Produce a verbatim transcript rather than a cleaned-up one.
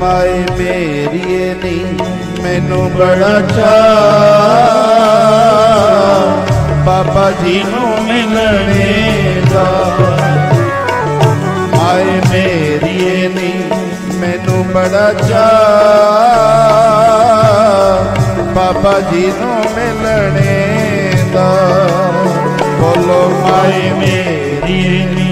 माए मेरिए नी मैनू बड़ा चाह बाबा जी नू मिलने दा। माए मेरिए नी मैनू बड़ा चाह बाबा जी नू मिलने दा। बोलो माए मेरिए नी